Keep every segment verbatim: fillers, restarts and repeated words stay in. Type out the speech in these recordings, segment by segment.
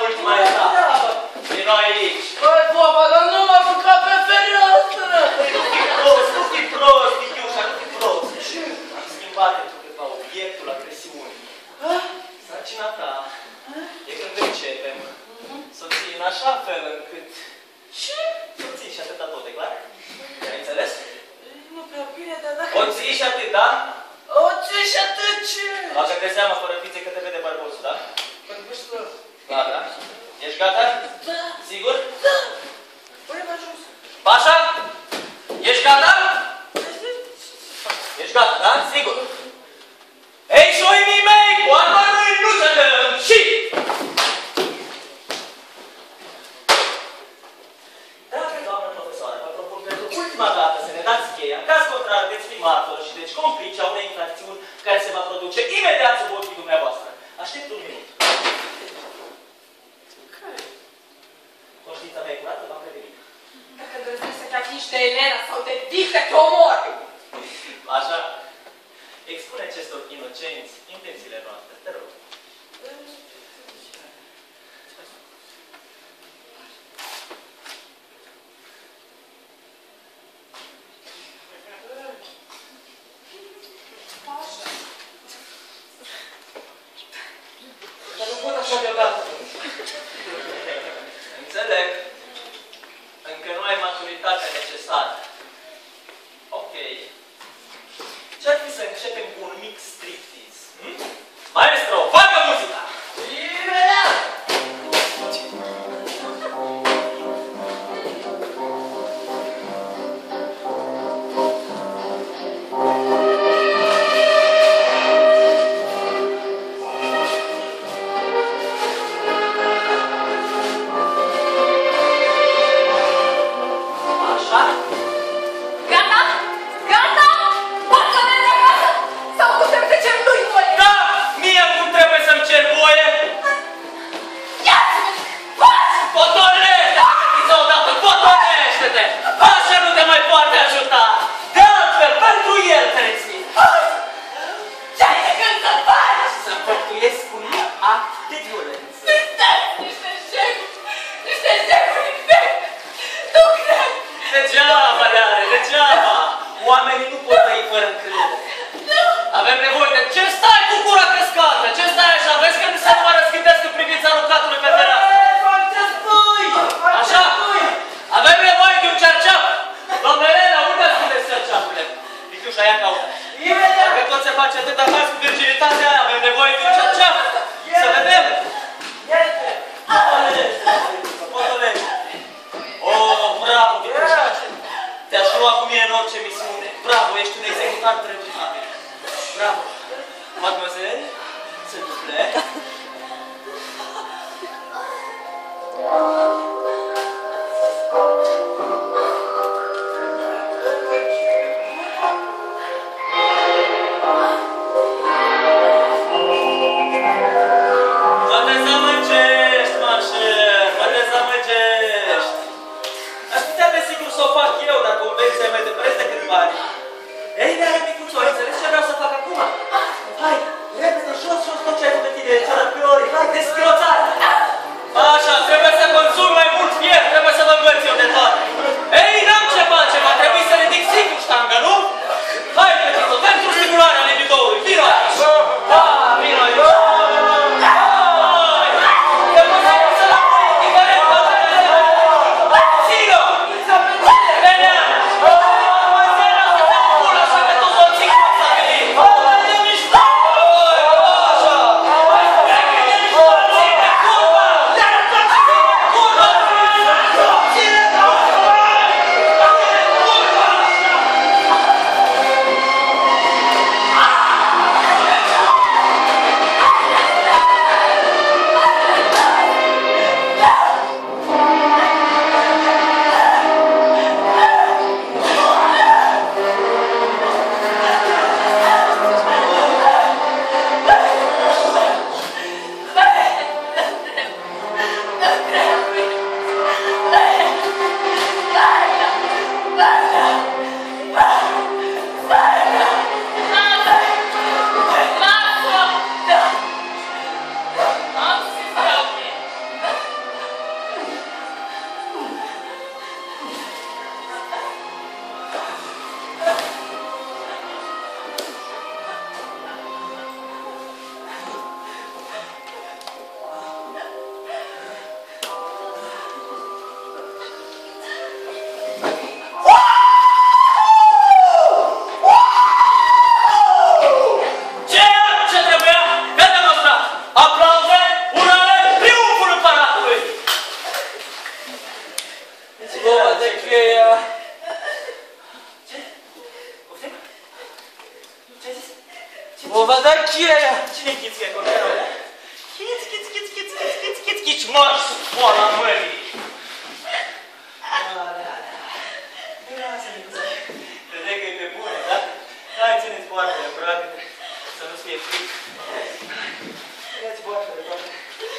ultima etapă. Vino aici. Băi, Boba, dar nu m-a făcut pe fereastră! Nu fi prost, nu fi prost, Nichiușa, nu fi prost. Am schimbat pentru câtva obiectul agresiunii. Sarcina ta e când începem să o ții în așa fel încât... Ce? Să o ții și atâta tot, e clar? Ai înțeles? Nu prea bine, dar dacă... O ții și atât, da? O ții și atât ce? Bagă-te seama, fără fițe, că te vede bărbosul, da? Păi, să... Da, da. Ești gata? Da. Sigur? Da. Păi, mai jos. Pașa? Ești gata? Ești gata, da? Sigur. Ei, șoimii mei, cu arma lui nu să dăm și... Dragă doamnă profesoară, vă propun pentru ultima dată să ne dați cheia, în caz contrar veți fi martor și deci complice a unei infracțiuni care se va produce imediat sub ochii dumneavoastră. Aștept un minut. Care? Conștiința mea e curată, v-am prevenit. Dacă îndrăznești să te atingi de Elena sau de Dictă, te omor! Așa. Expune acestor inocenți intențiile noastre, te rog. Dar nu pot așa deodată. Înțeleg. Încă nu ai maturitatea necesară. Ok. Ce-ar fi să începem cu un mic striptease? Hm? Maestro, facă muzica! Imediat! Așa nu te mai poate ajuta! De altfel, pentru el care ții! Ce ai de gând să faci? Să împărtuiesc un act de violență. Sunteți niște șefuri! Niște șefuri infecte! Nu cred! Degeaba, Leare, degeaba! Oamenii nu pot trăi fără încredere. Avem nevoie de... Ce stai cu gura căscată? Ce stai așa? Vezi că nu se numai răschideți în privința aruncatului pe fereastră. Ce spui? Așa? Avem nevoie de un cerceap! Doamnă Elena, unde ascundeți cerceapurile? Nichiușa, ia caută. Dacă tot se face atâta caz cu virginitatea aia, avem nevoie de un cerceap! Să vedem! Potolegi! Oh, bravo, Nichiușa! Te-aș lua cu mine în orice misiune. Bravo, ești un executant regimabil. Bravo! Mademoiselle, s'il vous plaît. Mă dezamăgești, mașer, mă dezamăgești. Aș putea desigur să o fac eu, dar convenția mea de preț decât bani. Ei, de-aia, micuțo, ai înțeles ce vreau să fac acum? Hai, repede, jos, jos tot ce ai făcut tine, cerăpiori, hai, deschiroțare! Așa, trebuie să consumi cheia! Cine-i Chiț, e acolo? Chiț, Chiț, Chiț, Chiț, Chiț, Chiț, Chiț, Chiț, măr, poala mării! Alea, alea. Lasă, micuța. Crede că e pe bune, da? Hai, țineți boartele, aproape, să nu-ți fie fric. Ia-ți boartele, toate.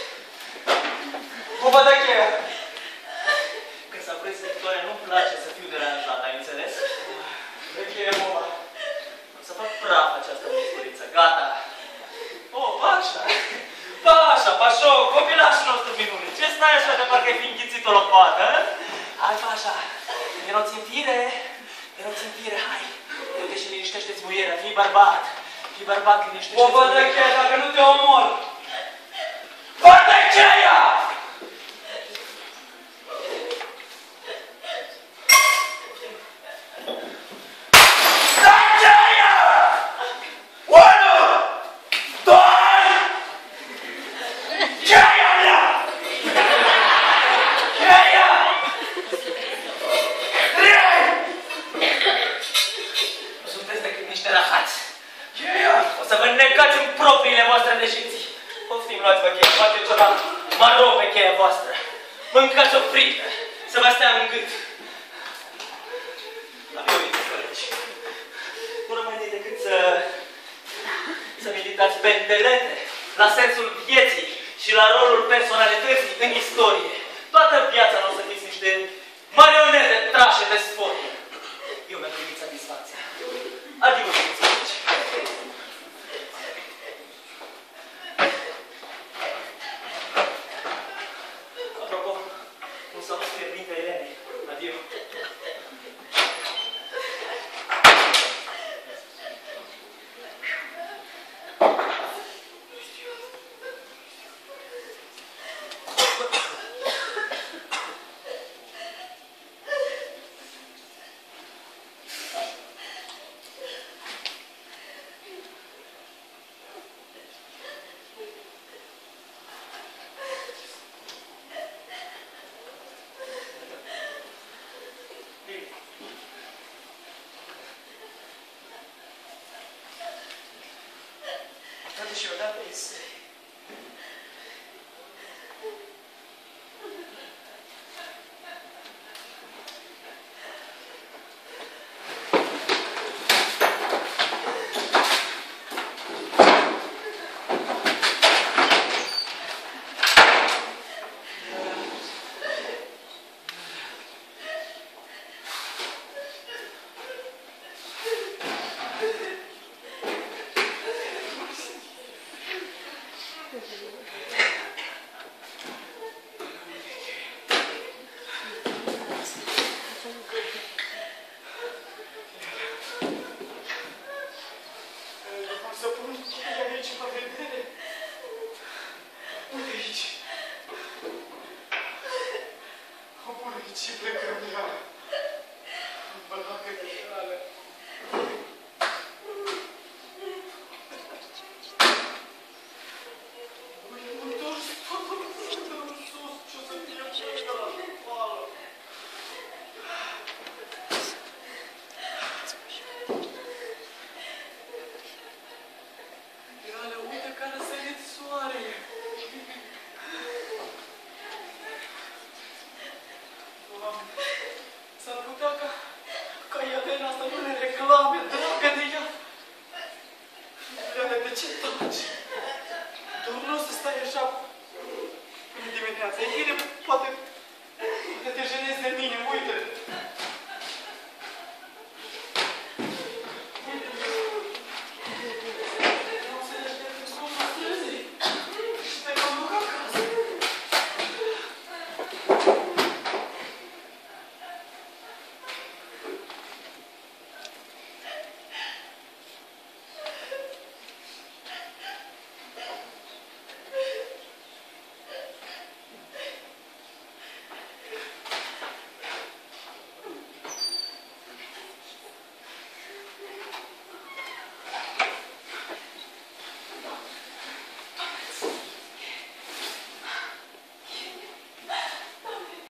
Pupa, dă cheia! Când s-a prins Victoria, nu-mi place să fiu deranjat, ai înțeles? Dă cheia, Pupa. O să fac praf această musculiță, gata. Oh, așa. Așa, pașo, copilașul nostru minune. Ce stai așa de parcă ai fi înghițit o lopată, hă? Hai, fa așa. Vinoți în fire. Vinoți în fire, hai. Du-te și liniștește-ți muierea, fii bărbat. Fii bărbat, liniștește-ți muierea. O, bă, dă cheia, dacă nu te omor. Bă, dă cheia! Mâncați o frică, să vă stea în gât. Am eu uite, colegi. Nu rămâne decât să... să meditați pe îndelete, la sensul vieții și la rolul personalității în istorie. Toată viața nu o să fiți niște marionete trașe de sfori. Eu mi-am primit satisfacția. Adios, colegi. Și odată este... Poate